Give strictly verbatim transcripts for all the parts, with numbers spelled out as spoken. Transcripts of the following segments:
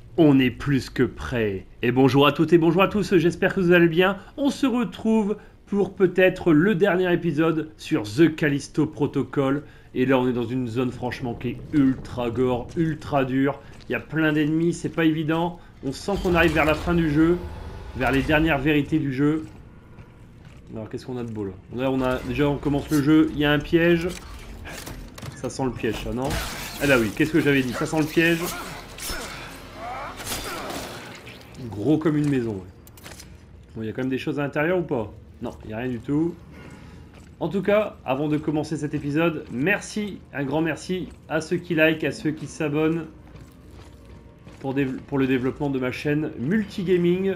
On est plus que prêt. Et bonjour à toutes et bonjour à tous, j'espère que vous allez bien. On se retrouve pour peut-être le dernier épisode sur The Callisto Protocol. Et là on est dans une zone franchement qui est ultra gore, ultra dure. Il y a plein d'ennemis, c'est pas évident. On sent qu'on arrive vers la fin du jeu, vers les dernières vérités du jeu. Alors qu'est-ce qu'on a de beau là? Là on a, déjà on commence le jeu, il y a un piège. Ça sent le piège ça, non? Ah bah oui, qu'est-ce que j'avais dit? Ça sent le piège. Gros comme une maison. Ouais. Bon, il y a quand même des choses à l'intérieur ou pas? Non, il n'y a rien du tout. En tout cas, avant de commencer cet épisode, merci, un grand merci à ceux qui like, à ceux qui s'abonnent pour, pour le développement de ma chaîne Multigaming.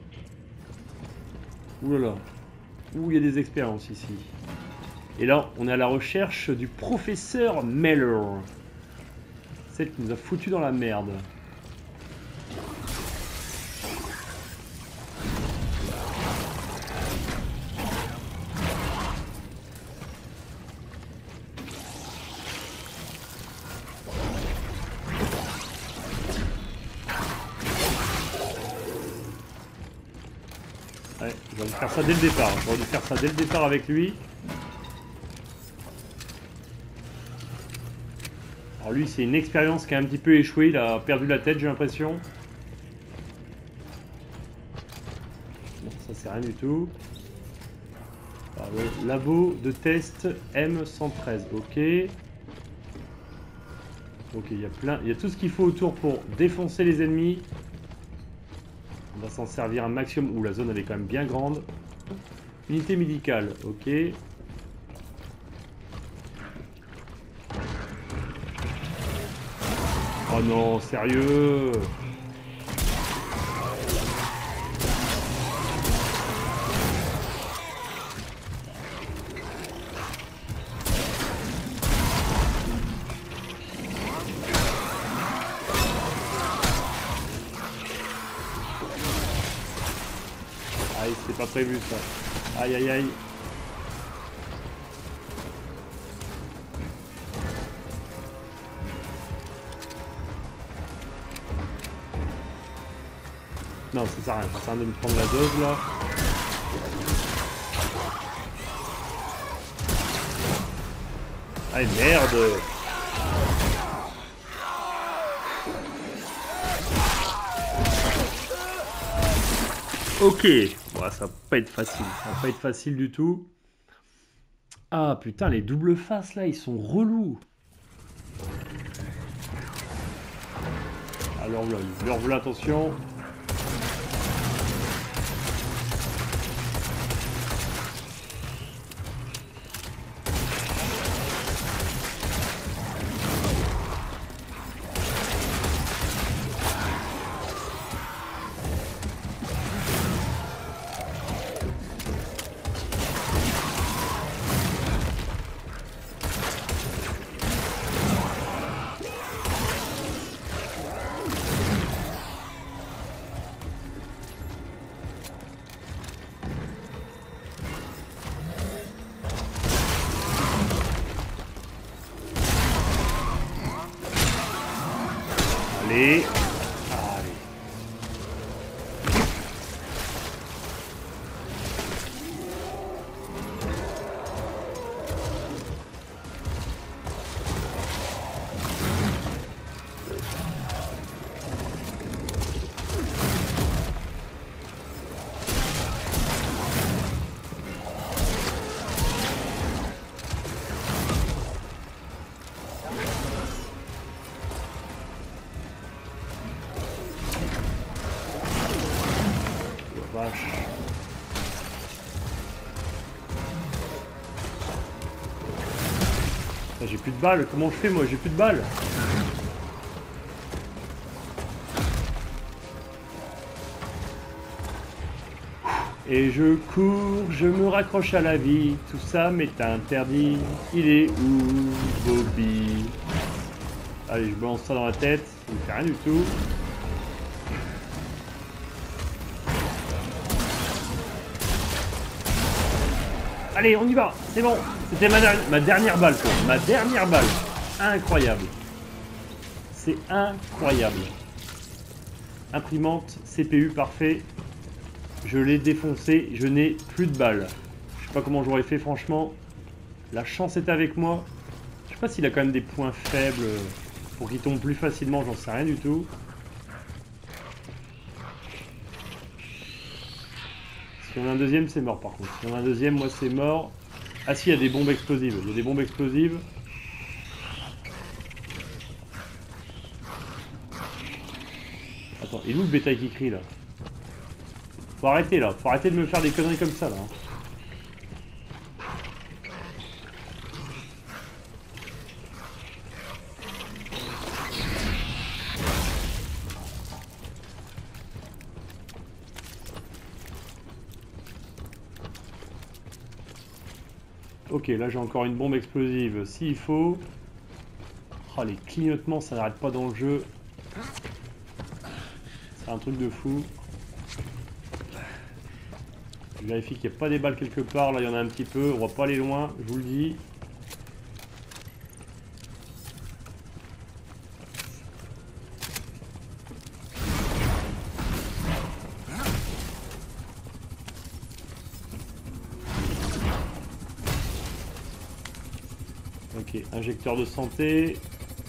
Ouh là là. Ouh, il y a des expériences ici. Et là, on est à la recherche du professeur Meller. Celle qui nous a foutu dans la merde. Ouais, j'aurais dû faire ça dès le départ. J'aurais dû faire ça dès le départ avec lui. Alors lui, c'est une expérience qui a un petit peu échoué. Il a perdu la tête, j'ai l'impression. Bon, ça c'est rien du tout. Alors, le labo de test M cent treize. Ok. Ok, il y a plein, il y a tout ce qu'il faut autour pour défoncer les ennemis. On va s'en servir un maximum. Ouh, la zone elle est quand même bien grande. Unité médicale, ok. Oh non, sérieux? Aïe, c'était pas prévu ça. Aïe aïe aïe. Non, ça sert à rien, ça sert à rien de me prendre la dose là. Aïe merde. Ok, bon, ça va pas être facile, ça va pas être facile du tout. Ah putain, les doubles faces là, ils sont relous. Alors voilà, leur voilà, attention. Allez. Allez. Vache. J'ai plus de balles, comment je fais moi? J'ai plus de balles. Et je cours, je me raccroche à la vie, tout ça m'est interdit. Il est où, Bobby? Allez, je balance ça dans la tête, ça ne fait rien du tout. Allez, on y va, c'est bon. C'était ma, ma dernière balle, quoi. Ma dernière balle. Incroyable. C'est incroyable. Imprimante, C P U, parfait. Je l'ai défoncé, je n'ai plus de balles. Je sais pas comment j'aurais fait, franchement. La chance est avec moi. Je sais pas s'il a quand même des points faibles pour qu'il tombe plus facilement, j'en sais rien du tout. Si on a un deuxième, c'est mort par contre. Si on a un deuxième, moi c'est mort. Ah si, il y a des bombes explosives. Il y a des bombes explosives. Attends, il est où le bétail qui crie là? Faut arrêter là, faut arrêter de me faire des conneries comme ça là. Ok, là j'ai encore une bombe explosive s'il faut. Oh, les clignotements, ça n'arrête pas dans le jeu. C'est un truc de fou. Je vérifie qu'il n'y a pas des balles quelque part. Là, il y en a un petit peu. On va pas aller loin, je vous le dis. Ok, injecteur de santé.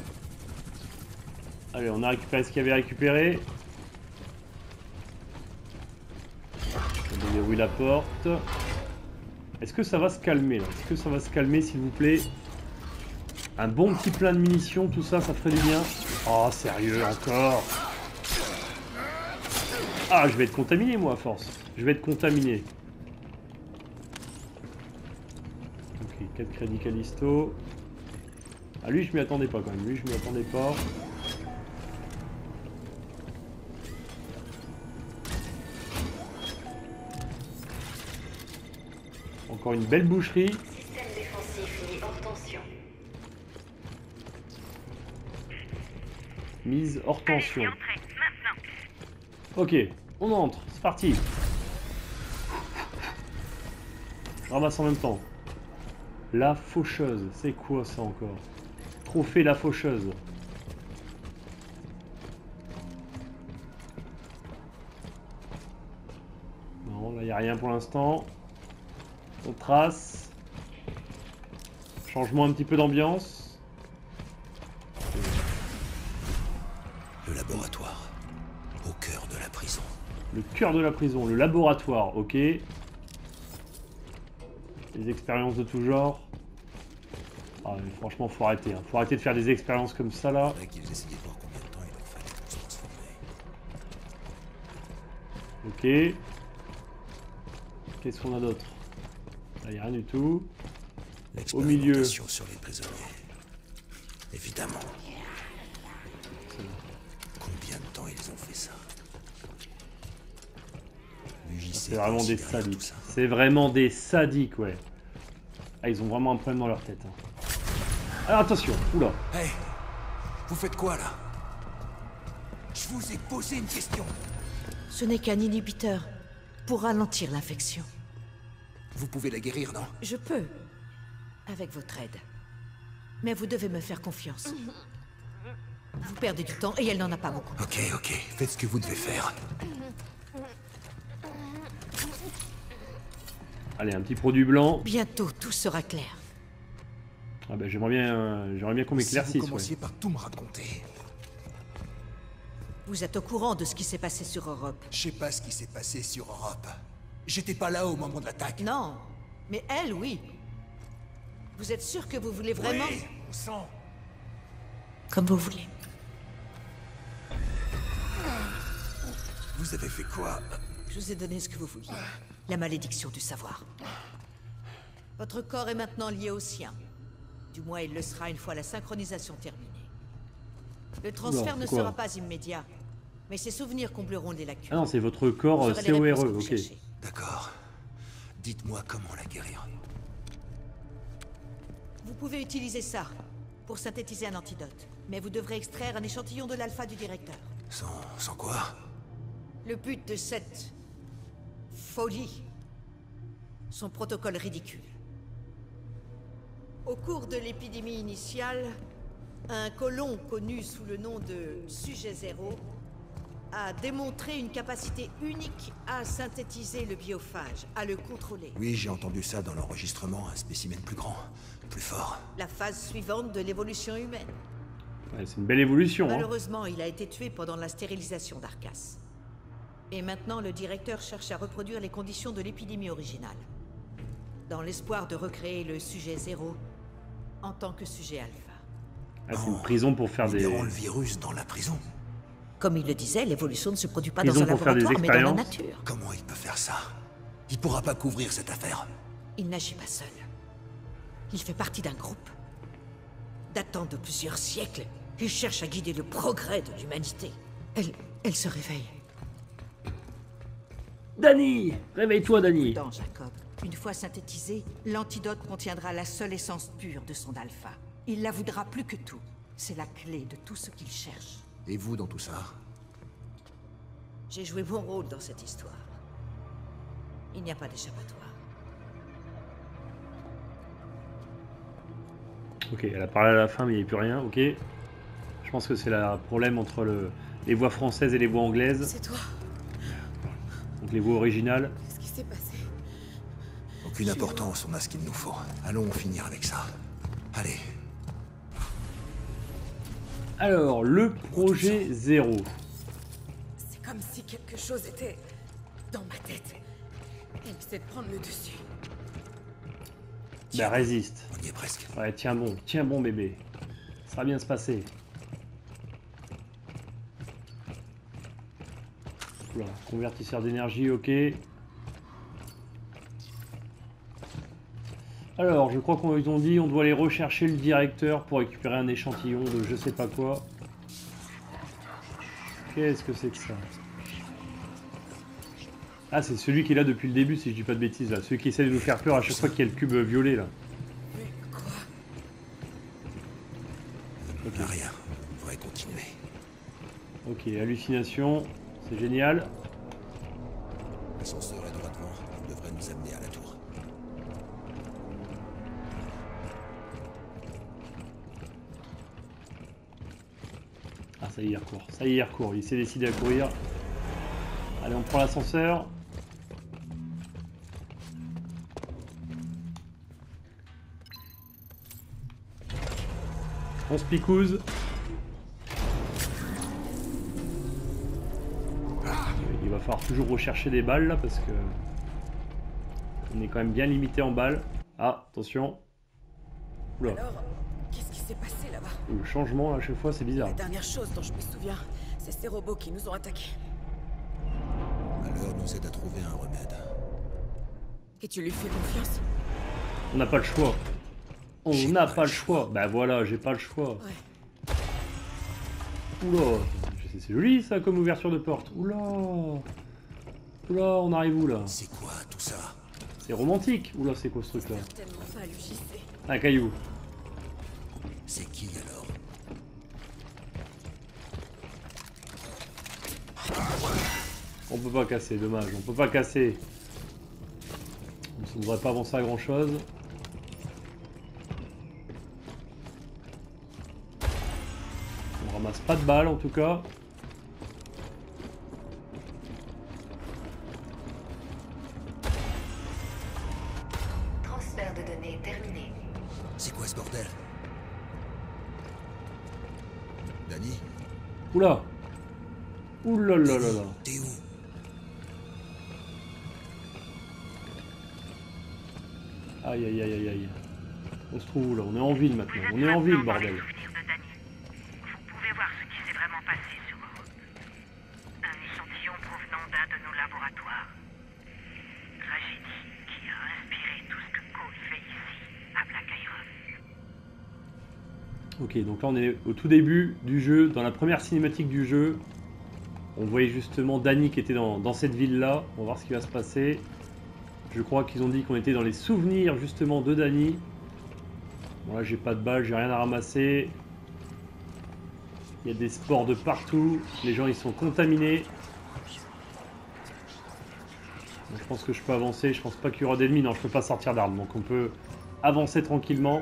Allez, on a récupéré ce qu'il y avait récupéré. On déverrouille la porte. Est-ce que ça va se calmer là? Est-ce que ça va se calmer s'il vous plaît? Un bon petit plein de munitions, tout ça, ça ferait du bien. Oh, sérieux, encore? Ah, je vais être contaminé moi à force. Je vais être contaminé. Ok, quatre crédits Callisto. Ah, lui, je m'y attendais pas quand même. Lui, je m'y attendais pas. Encore une belle boucherie. Système défensif mis hors tension. Mise hors tension. Allez, entrez, maintenant. Ok, on entre. C'est parti. Je ramasse en même temps. La faucheuse. C'est quoi ça encore? Trophée la faucheuse. Non, là, il n'y a rien pour l'instant. On trace. Changement un petit peu d'ambiance. Le laboratoire, au cœur de la prison. Le cœur de la prison, le laboratoire, ok. Les expériences de tout genre. Ah, mais franchement, faut arrêter. Hein. Faut arrêter de faire des expériences comme ça là. C'est vrai qu'ils essayaient de voir combien de temps il leur fallait pour se transformer. Ok. Qu'est-ce qu'on a d'autre? Là, il n'y a rien du tout. Au milieu. L'expérimentation sur les prisonniers. Évidemment. Combien de temps ils ont fait ça? C'est vraiment des sadiques. C'est vraiment des sadiques, ouais. Ah, ils ont vraiment un problème dans leur tête. Hein. Alors attention, oula. Hey, vous faites quoi là? Je vous ai posé une question. Ce n'est qu'un inhibiteur pour ralentir l'infection. Vous pouvez la guérir, non? Je peux, avec votre aide. Mais vous devez me faire confiance. Vous perdez du temps et elle n'en a pas beaucoup. Ok, ok, faites ce que vous devez faire. Allez, un petit produit blanc. Bientôt, tout sera clair. Ah ben j'aimerais bien, euh, j'aimerais bien qu'on m'éclaircisse. Si vous commenciez Ouais. par tout me raconter. Vous êtes au courant de ce qui s'est passé sur Europe? Je sais pas ce qui s'est passé sur Europe. J'étais pas là au moment de l'attaque. Non, mais elle, oui. Vous êtes sûr que vous voulez vraiment... Oui, on sent. Comme vous voulez. Vous avez fait quoi? Je vous ai donné ce que vous vouliez. La malédiction du savoir. Votre corps est maintenant lié au sien. Du moins, il le sera une fois la synchronisation terminée. Le transfert Non, ne quoi sera pas immédiat, mais ces souvenirs combleront les lacunes. Ah non, c'est votre corps Vous euh, aurez C les O réponses R que E, vous ok. cherchez. D'accord. Dites-moi comment la guérir. Vous pouvez utiliser ça pour synthétiser un antidote, mais vous devrez extraire un échantillon de l'alpha du directeur. Sans, sans quoi? Le but de cette folie, son protocole ridicule. Au cours de l'épidémie initiale, un colon connu sous le nom de Sujet Zéro a démontré une capacité unique à synthétiser le biophage, à le contrôler. Oui, j'ai entendu ça dans l'enregistrement, un spécimen plus grand, plus fort. La phase suivante de l'évolution humaine. Ouais, c'est une belle évolution. Hein. Malheureusement, il a été tué pendant la stérilisation d'Arcas. Et maintenant, le directeur cherche à reproduire les conditions de l'épidémie originale. Dans l'espoir de recréer le sujet zéro en tant que sujet alpha. Ah, c'est une prison pour faire Ils des... verront le virus dans la prison. Comme il le disait, l'évolution ne se produit pas Ils dans ont un pour faire des laboratoire, mais dans la expériences. nature. Comment il peut faire ça? Il pourra pas couvrir cette affaire. Il n'agit pas seul. Il fait partie d'un groupe. Datant de plusieurs siècles, il cherche à guider le progrès de l'humanité. Elle... elle se réveille. Danny! Réveille-toi, Danny! Dans Jacob, une fois synthétisé, l'antidote contiendra la seule essence pure de son alpha. Il la voudra plus que tout. C'est la clé de tout ce qu'il cherche. Et vous dans tout ça? J'ai joué mon rôle dans cette histoire. Il n'y a pas d'échappatoire. Ok, elle a parlé à la fin, mais il n'y a plus rien, ok. Je pense que c'est le problème entre le... les voix françaises et les voix anglaises. C'est toi. Donc les voix originales. Qu'est-ce qui s'est passé? Aucune importance, on a ce qu'il nous faut. Allons finir avec ça. Allez. Alors, le projet zéro. C'est comme si quelque chose était dans ma tête. Il essaie de prendre le dessus. Bah résiste. On y est presque. Ouais, tiens bon, tiens bon bébé. Ça va bien se passer. Oula, convertisseur d'énergie, ok. Alors, je crois qu'ils ont dit on doit aller rechercher le directeur pour récupérer un échantillon de je sais pas quoi. Qu'est-ce que c'est que ça? Ah, c'est celui qui est là depuis le début, si je dis pas de bêtises, là. Celui qui essaie de nous faire peur à chaque fois qu'il y a le cube violet, là. Mais quoi? Okay. Rien. On devrait continuer. Ok, hallucination. C'est génial. L'ascenseur est droit devant. Il devrait nous amener à la tour. Ah, ça y est, il recourt. Ça y est, il recourt. Il s'est décidé à courir. Allez, on prend l'ascenseur. On se picouse. Il va falloir toujours rechercher des balles là parce que on est quand même bien limité en balles. Ah, attention. Oula. Alors, qu'est-ce qui s'est passé là-bas? Le changement à chaque fois c'est bizarre. La dernière chose dont je me souviens, c'est ces robots qui nous ont attaqués. Malheur nous aide à trouver un remède. Et tu lui fais confiance? On n'a pas le choix. On n'a pas le choix. Bah voilà, j'ai pas le choix. Ouais. Oula, c'est joli ça comme ouverture de porte. Oula. Oula, on arrive où là? C'est quoi tout ça? C'est romantique. Oula, c'est quoi ce truc là? Certainement pas l'U J C. Un caillou. C'est qui alors? On peut pas casser, dommage. On peut pas casser. Ça ne devrait pas avancer à grand chose. On ramasse pas de balles en tout cas. Transfert de données terminé. C'est quoi ce bordel? Danny? Oula. Oula là là là. T'es où? Aïe aïe aïe aïe aïe. On se trouve où là? On est en ville maintenant. On est en ville, bordel. Vous pouvez voir ce qui s'est vraiment passé sur Europe. Un échantillon provenant d'un de nos laboratoires. Tragédie qui a inspiré tout ce que Cole fait ici, à Black Iron. Ok, donc là on est au tout début du jeu, dans la première cinématique du jeu. On voyait justement Danny qui était dans, dans cette ville-là. On va voir ce qui va se passer. Je crois qu'ils ont dit qu'on était dans les souvenirs justement de Danny. Bon là j'ai pas de balles, j'ai rien à ramasser. Il y a des spores de partout. Les gens ils sont contaminés. Donc, je pense que je peux avancer. Je pense pas qu'il y aura d'ennemis. Non, je peux pas sortir d'armes. Donc on peut avancer tranquillement.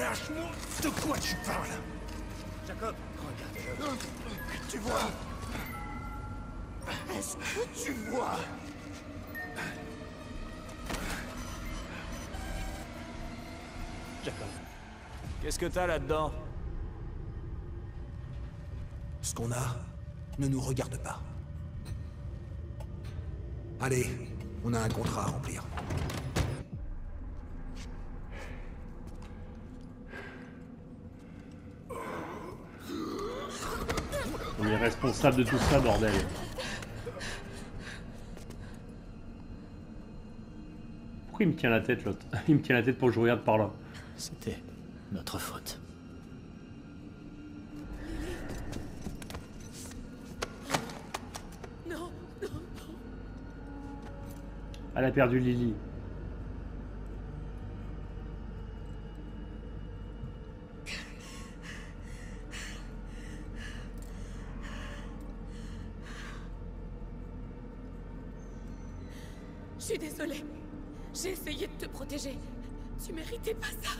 Lâche-moi. De quoi tu parles? Jacob, regarde-le. Tu vois? Est-ce que tu vois? Jacob. Qu'est-ce que t'as là-dedans? Ce qu'on a ne nous regarde pas. Allez, on a un contrat à remplir. On est responsable de tout ça, bordel. Pourquoi il me tient la tête, l'autre? Il me tient la tête pour que je regarde par là. C'était notre faute. Non, non, non. Elle a perdu Lily. Je suis désolée. J'ai essayé de te protéger. Tu méritais pas ça.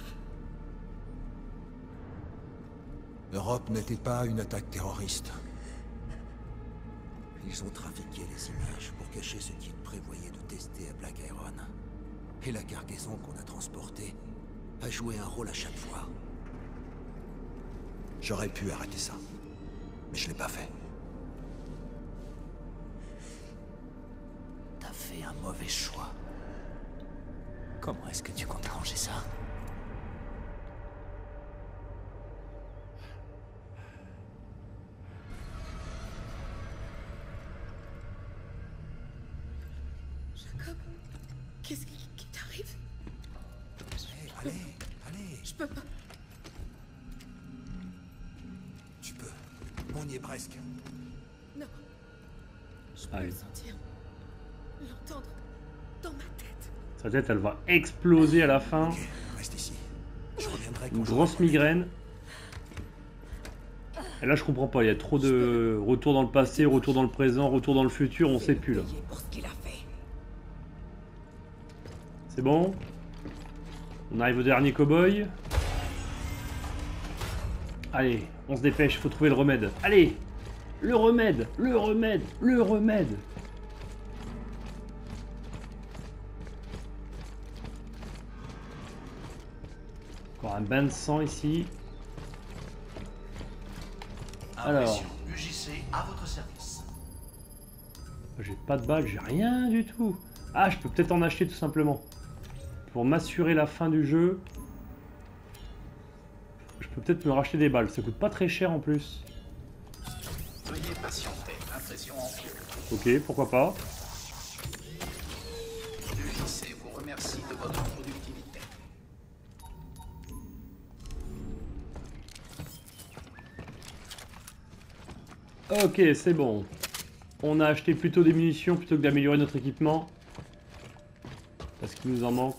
L'Europe n'était pas une attaque terroriste. Ils ont trafiqué les images pour cacher ce qu'ils prévoyaient de tester à Black Iron. Et la cargaison qu'on a transportée a joué un rôle à chaque fois. J'aurais pu arrêter ça, mais je l'ai pas fait. T'as fait un mauvais choix. Comment est-ce que tu comptes ranger ça? Jacob, qu'est-ce qui, qui t'arrive? Allez, allez, allez. Je peux pas. Tu peux. On y est presque. Non. Je peux Allez. le sentir. L'entendre dans ma tête. Sa tête, elle va exploser à la fin. Ok, reste ici. Je reviendrai quand Une j'aurai grosse volé. migraine. Et là, je comprends pas. Il y a trop de retour dans le passé, retour dans le présent, retour dans le futur. On sait plus là. Payé pour ce qu'il a fait. C'est bon? On arrive au dernier cow-boy. Allez, on se dépêche. Faut trouver le remède. Allez! Le remède! Le remède! Le remède! Encore un bain de sang ici. Alors. Impression U J C à votre service. J'ai pas de balles, j'ai rien du tout. Ah, je peux peut-être en acheter tout simplement. Pour m'assurer la fin du jeu. Je peux peut-être me racheter des balles. Ça coûte pas très cher en plus. Veuillez patienter. Impression en cours. Ok, pourquoi pas. U J C vous remercie de votre productivité. Ok, c'est bon. On a acheté plutôt des munitions plutôt que d'améliorer notre équipement. Parce qu'il nous en manque.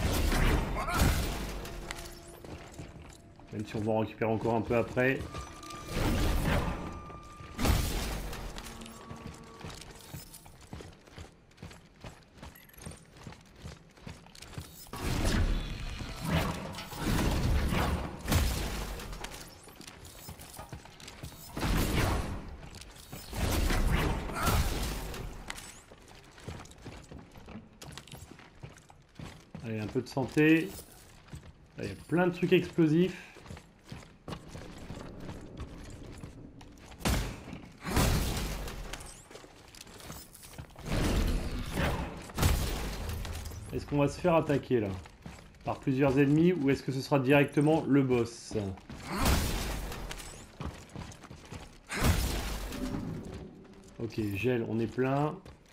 Même si on va en récupérer encore un peu après. Allez, un peu de santé. Là, il y a plein de trucs explosifs. Est-ce qu'on va se faire attaquer là? Par plusieurs ennemis ou est-ce que ce sera directement le boss? Ok, gel, on est plein.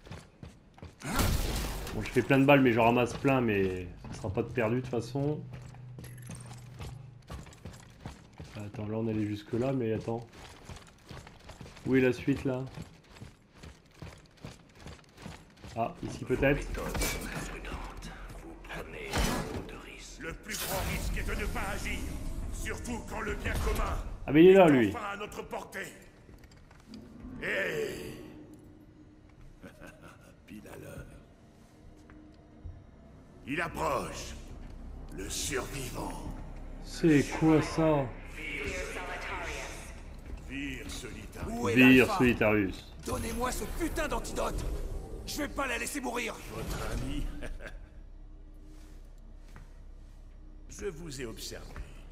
Bon, je fais plein de balles, mais j'en ramasse plein, mais ça sera pas de perdu de toute façon. Attends, là on allait jusque là, mais attends. Où est la suite là? Ah, ici peut-être. Le plus grand risque est de ne pas agir, surtout quand le bien commun Ah mais il est là lui. est enfin à notre portée. Et pile à l'heure. Il approche, le survivant. C'est quoi ça? Vir Solitarius. Où est Vir l'Alpha? Solitarius. Donnez-moi ce putain d'antidote. Je vais pas la laisser mourir. Votre ami. Je vous ai observé.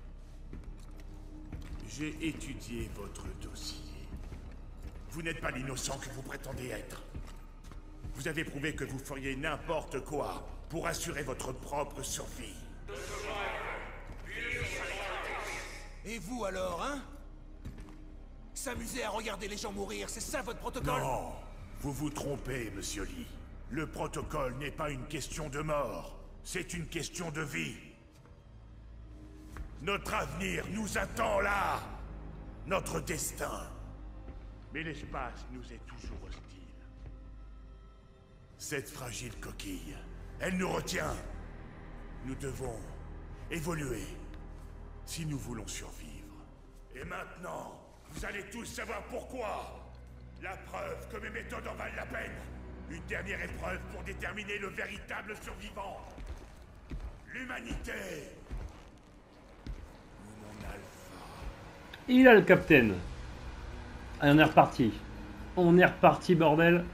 J'ai étudié votre dossier. Vous n'êtes pas l'innocent que vous prétendez être. Vous avez prouvé que vous feriez n'importe quoi pour assurer votre propre survie. Et vous alors, hein? S'amuser à regarder les gens mourir, c'est ça votre protocole? Non, vous vous trompez, monsieur Lee. Le protocole n'est pas une question de mort, c'est une question de vie. Notre avenir nous attend là. Notre destin. Mais l'espace nous est toujours hostile. Cette fragile coquille, elle nous retient. Nous devons évoluer si nous voulons survivre. Et maintenant, vous allez tous savoir pourquoi. La preuve que mes méthodes en valent la peine. Une dernière épreuve pour déterminer le véritable survivant. L'humanité. Ou mon alpha. Il a le capitaine. Allez, on est reparti. On est reparti, bordel.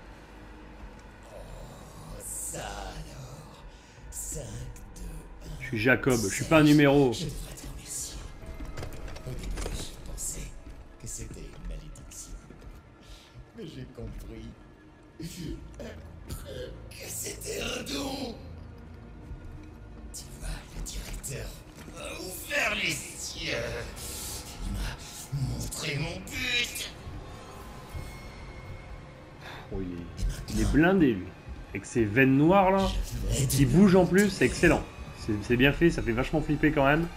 Ça alors. cinq, deux, un. Je suis Jacob, je suis pas un numéro. Je devrais te remercier. Au début, je pensais que c'était une malédiction. Mais j'ai compris que c'était un don. Tu vois, le directeur m'a ouvert les yeux. Il m'a montré mon but. Oh, il, est... il est blindé, lui. Avec ses veines noires, là. Qui bougent en plus, c'est excellent. C'est bien fait, ça fait vachement flipper quand même.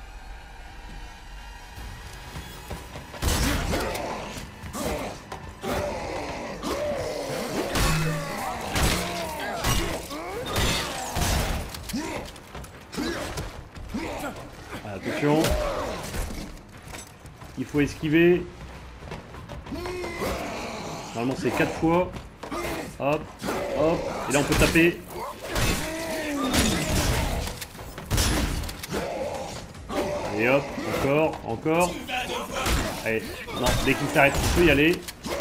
Attention. Il faut esquiver. Normalement c'est quatre fois. Hop, hop. Et là on peut taper. Et hop, encore, encore. Allez, non, dès qu'il s'arrête, il peut y aller.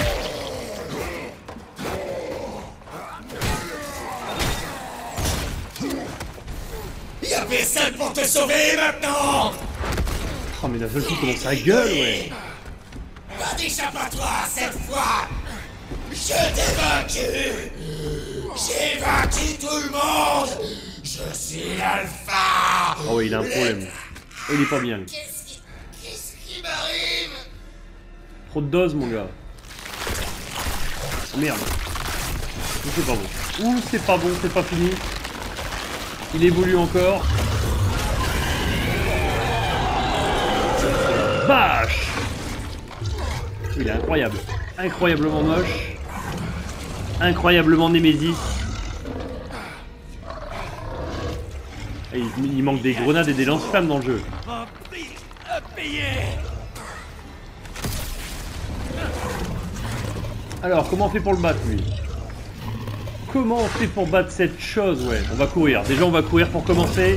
Il y a personne pour te sauver maintenant. Oh mais d'un seul coup comment ça gueule, ouais. Pas d'échappatoire cette fois. Je t'ai vaincu. J'ai vaincu tout le monde. Je suis l'alpha. Oh ouais, il a un problème. Oh, il est pas bien. Qu'est-ce qui... Qu'est-ce qui m'arrive? Trop de doses, mon gars. Oh, merde. Ouh, c'est pas bon. Ouh, c'est pas bon, c'est pas fini. Il évolue encore. Vache! Il est incroyable. Incroyablement moche. Incroyablement Némésis. Et il, il manque des grenades et des lance-flammes dans le jeu. Alors, comment on fait pour le battre, lui? Comment on fait pour battre cette chose? Ouais, on va courir. Déjà, on va courir pour commencer.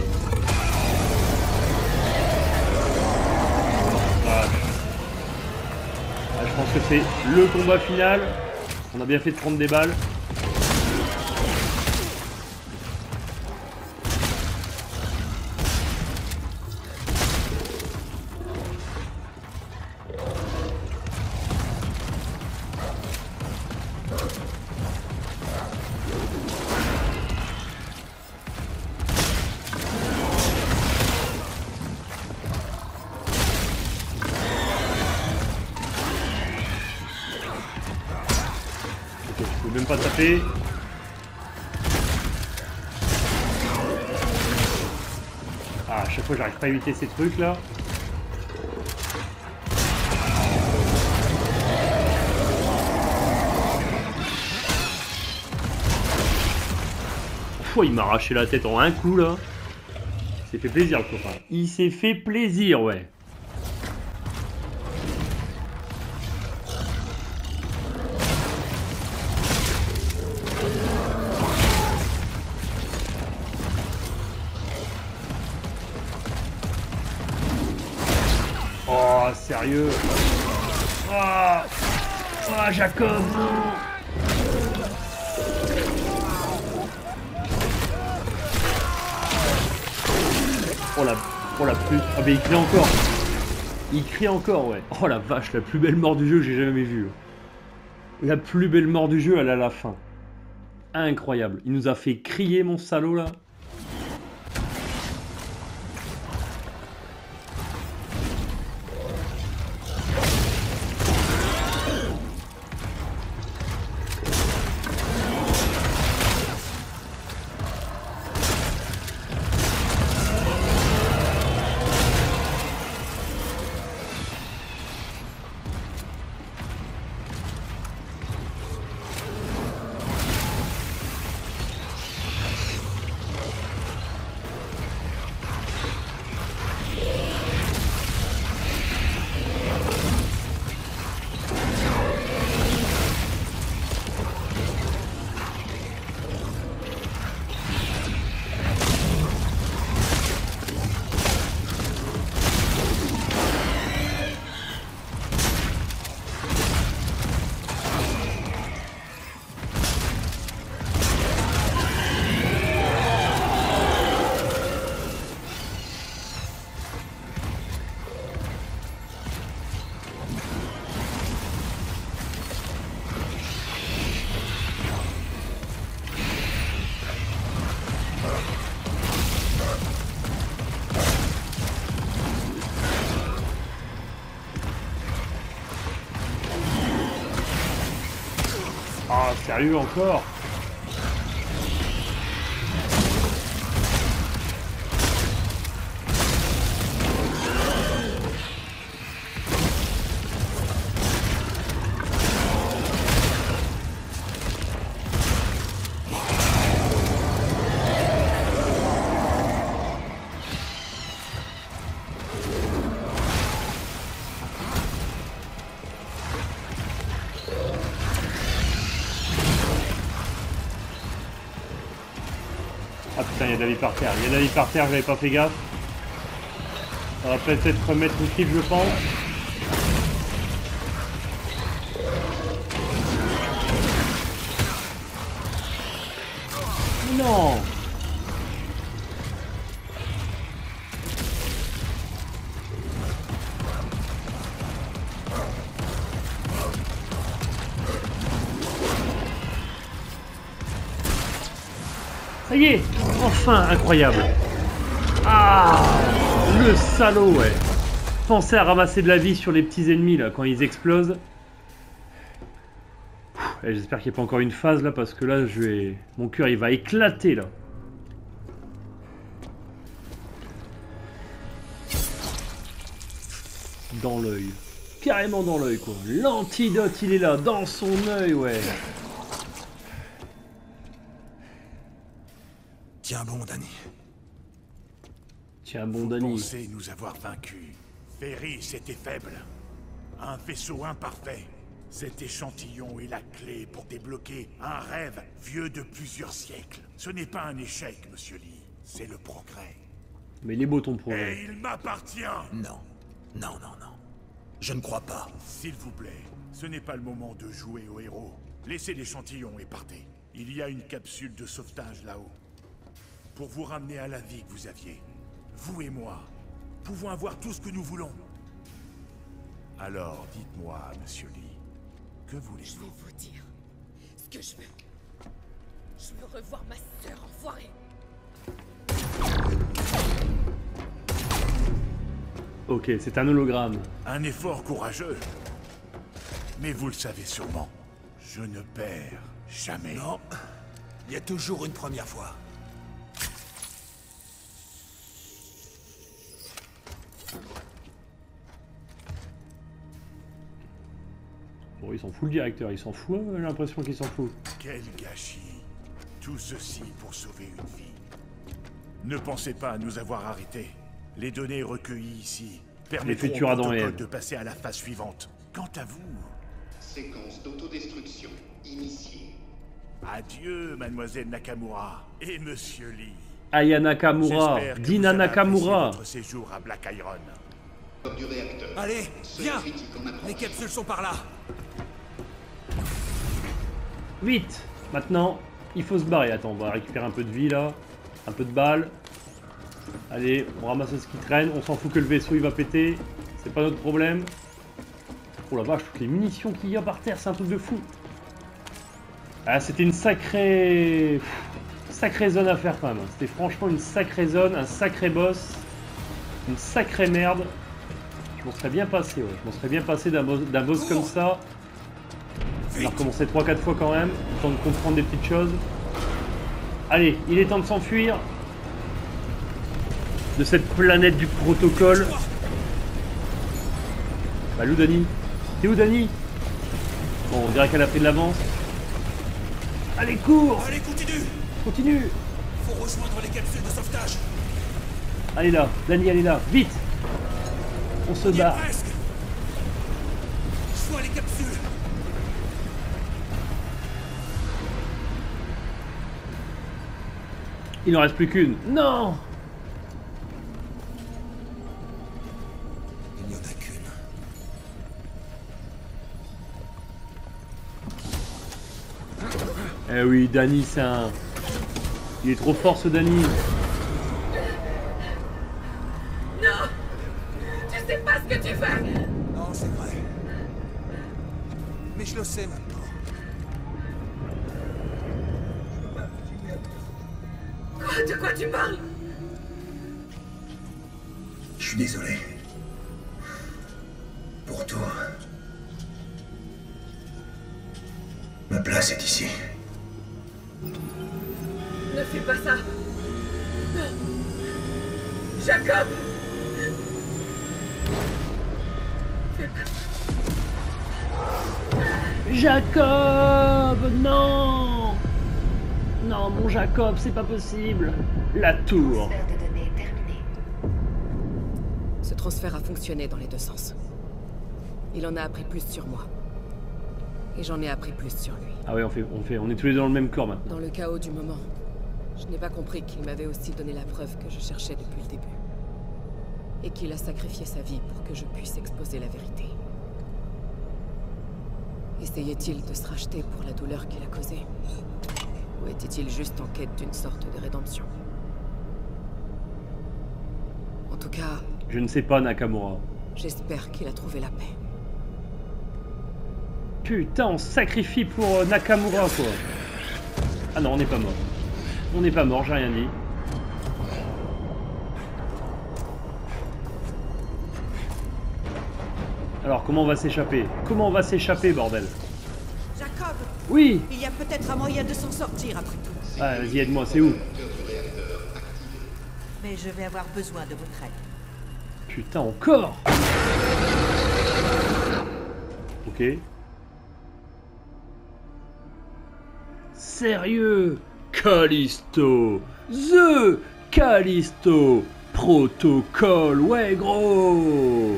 Voilà. Ah, je pense que c'est le combat final. On a bien fait de prendre des balles. Même pas taper. Ah, à chaque fois j'arrive pas à éviter ces trucs là. Oh, il m'a arraché la tête en un coup là. Il s'est fait plaisir le copain. Il s'est fait plaisir, ouais. Oh, sérieux. Oh, oh Jacob, non. Oh la, oh la plus... Ah mais il crie encore. Il crie encore, ouais. Oh la vache, la plus belle mort du jeu que j'ai jamais vue. La plus belle mort du jeu, elle est à la fin. Incroyable. Il nous a fait crier, mon salaud, là. Ah, sérieux encore? Ah putain, il y a de la vie par terre, il y a de la vie par terre, j'avais pas fait gaffe. Ça va peut-être remettre une clip, je pense. Non. Ça y est, enfin, incroyable. Ah, le salaud, ouais. Pensez à ramasser de la vie sur les petits ennemis, là, quand ils explosent. J'espère qu'il n'y a pas encore une phase, là, parce que là, je vais... mon cœur, il va éclater, là. Dans l'œil. Carrément dans l'œil, quoi. L'antidote, il est là, dans son œil, ouais. Tiens bon, Danny. Tiens bon, Vous Danny. pensez nous avoir vaincus. Ferris était faible. Un vaisseau imparfait. Cet échantillon est la clé pour débloquer un rêve vieux de plusieurs siècles. Ce n'est pas un échec, monsieur Lee. C'est le progrès. Mais il est beau ton progrès. Et il m'appartient. Non. Non, non, non. Je ne crois pas. S'il vous plaît, ce n'est pas le moment de jouer au héros. Laissez l'échantillon et partez. Il y a une capsule de sauvetage là-haut. Pour vous ramener à la vie que vous aviez. Vous et moi pouvons avoir tout ce que nous voulons. Alors, dites-moi, monsieur Lee, que Je voulez-vous? vais vous dire ce que je veux. Je veux revoir ma sœur, enfoirée. Ok, c'est un hologramme. Un effort courageux. Mais vous le savez sûrement, je ne perds jamais. Non. Il y a toujours une première fois. Bon, il s'en fout le directeur, il s'en fout, j'ai l'impression qu'il s'en fout. Quel gâchis. Tout ceci pour sauver une vie. Ne pensez pas à nous avoir arrêtés. Les données recueillies ici permettront futurs au Adam et protocole Ève. de passer à la phase suivante. Quant à vous... Séquence d'autodestruction initiée. Adieu, mademoiselle Nakamura et monsieur Lee. Aya Nakamura, J'espère que Dina vous avez apprécié Nakamura. votre séjour à Black Iron. Du réacteur. Allez, viens. Les capsules sont par là. Vite. Maintenant, il faut se barrer. Attends, on va récupérer un peu de vie là. Un peu de balles. Allez, on ramasse ce qui traîne. On s'en fout que le vaisseau il va péter. C'est pas notre problème. Oh la vache, toutes les munitions qu'il y a par terre, c'est un truc de fou. Ah, c'était une sacrée... Sacrée zone à faire quand même. C'était franchement une sacrée zone, un sacré boss. Une sacrée merde. Je m'en serais bien passé, ouais. Je m'en serais bien passé d'un boss, d'un boss comme ça. On va recommencer trois quatre fois quand même. Le temps de comprendre des petites choses. Allez, il est temps de s'enfuir. De cette planète du protocole. Bah, où Dani? T'es où Dani? Bon, on dirait qu'elle a pris de l'avance. Allez, cours! Allez, continue! Continue! Faut rejoindre les capsules de sauvetage. Allez là, Dani, allez là, vite! On se On y est bat. presque. Je vois les capsules. Il n'en reste plus qu'une. Non! Il n'y en a qu'une. Eh oui, Dani, c'est un... Il est trop fort ce Dani. Non! Tu sais pas ce que tu fais! Non, c'est vrai. Mais je le sais maintenant. Quoi? De quoi tu parles? Je suis désolé. Pour tout. Ma place est ici. Ne fais pas ça! Jacob! Fais pas ça! Jacob! Non! Non, mon Jacob, c'est pas possible. La tour. Transfert de données terminé. Ce transfert a fonctionné dans les deux sens. Il en a appris plus sur moi. Et j'en ai appris plus sur lui. Ah ouais, on fait, on fait, on est tous les deux dans le même corps maintenant. Dans le chaos du moment, je n'ai pas compris qu'il m'avait aussi donné la preuve que je cherchais depuis le début. Et qu'il a sacrifié sa vie pour que je puisse exposer la vérité. Essayait-il de se racheter pour la douleur qu'il a causée? Ou était-il juste en quête d'une sorte de rédemption? En tout cas... Je ne sais pas, Nakamura. J'espère qu'il a trouvé la paix. Putain, on se sacrifie pour euh, Nakamura, quoi. Ah non, on n'est pas mort. On n'est pas mort, j'ai rien dit. Alors, comment on va s'échapper? Comment on va s'échapper, bordel? Jacob, Oui! il y a peut-être un moyen de s'en sortir après tout. Ah, vas-y, aide-moi, c'est où? Mais je vais avoir besoin de votre aide. Putain, encore! Ok. Sérieux? Callisto! The Callisto Protocol! Ouais, gros!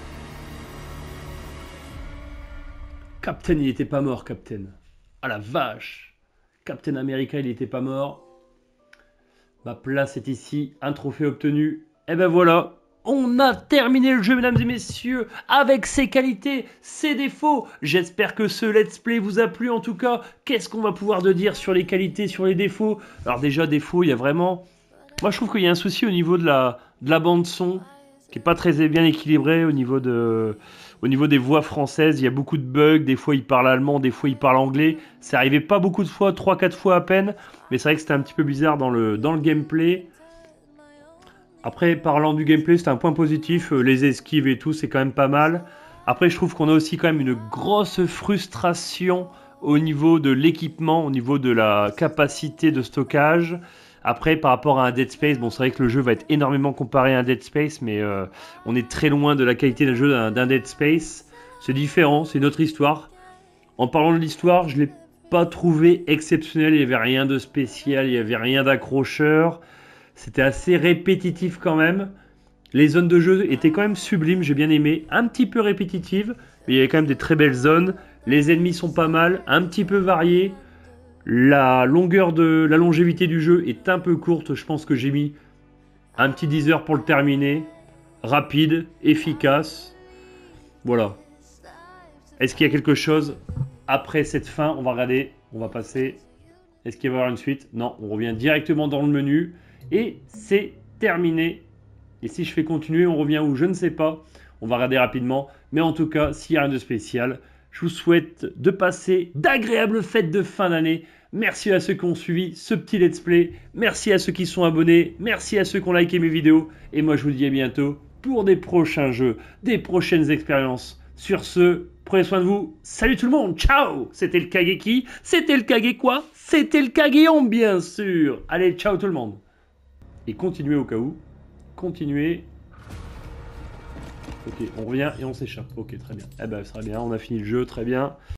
Captain, il était pas mort, Captain. Ah la vache! Captain America, il était pas mort. Ma place est ici, un trophée obtenu. Et ben voilà! On a terminé le jeu, mesdames et messieurs, avec ses qualités, ses défauts. J'espère que ce let's play vous a plu. En tout cas, qu'est-ce qu'on va pouvoir de dire sur les qualités, sur les défauts? Alors déjà, défaut, il y a vraiment... Moi, je trouve qu'il y a un souci au niveau de la, de la bande-son, qui n'est pas très bien équilibré au niveau, de, au niveau des voix françaises. Il y a beaucoup de bugs. Des fois, il parle allemand, des fois, il parle anglais. Ça arrivait pas beaucoup de fois, trois quatre fois à peine. Mais c'est vrai que c'était un petit peu bizarre dans le, dans le gameplay. Après, parlant du gameplay, c'est un point positif. Euh, les esquives et tout, c'est quand même pas mal. Après, je trouve qu'on a aussi quand même une grosse frustration au niveau de l'équipement, au niveau de la capacité de stockage. Après, par rapport à un Dead Space, bon, c'est vrai que le jeu va être énormément comparé à un Dead Space, mais euh, on est très loin de la qualité d'un jeu d'un, d'un Dead Space. C'est différent, c'est une autre histoire. En parlant de l'histoire, je ne l'ai pas trouvé exceptionnel. Il n'y avait rien de spécial, il n'y avait rien d'accrocheur. C'était assez répétitif quand même. Les zones de jeu étaient quand même sublimes, j'ai bien aimé. Un petit peu répétitives, mais il y avait quand même des très belles zones. Les ennemis sont pas mal, un petit peu variés. La longueur de la longévité du jeu est un peu courte. Je pense que j'ai mis un petit dix heures pour le terminer. rapide, efficace. Voilà. Est-ce qu'il y a quelque chose après cette fin? On va regarder, on va passer. Est-ce qu'il va y avoir une suite? Non, on revient directement dans le menu. Et c'est terminé. Et si je fais continuer, on revient où? Je ne sais pas. On va regarder rapidement. Mais en tout cas, s'il n'y a rien de spécial, je vous souhaite de passer d'agréables fêtes de fin d'année. Merci à ceux qui ont suivi ce petit let's play. Merci à ceux qui sont abonnés. Merci à ceux qui ont liké mes vidéos. Et moi, je vous dis à bientôt pour des prochains jeux, des prochaines expériences. Sur ce, prenez soin de vous. Salut tout le monde. Ciao. C'était le Kageki. C'était le Kage quoi? C'était le Kageon, bien sûr. Allez, ciao tout le monde. Et continuez au cas où. Continuez. Ok, on revient et on s'échappe. Ok, très bien. Eh ben, ça va bien. On a fini le jeu. Très bien.